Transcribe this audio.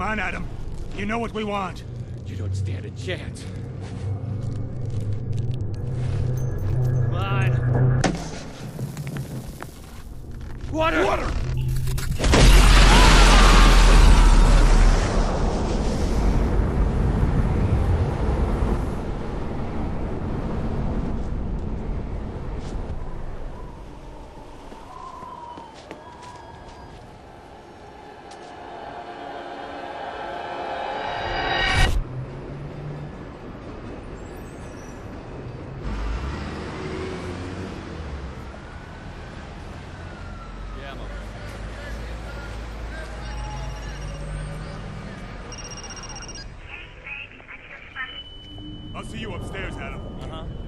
on, Adam. You know what we want. You don't stand a chance. Come on. Water! Water! I'll see you upstairs, Adam. Uh-huh.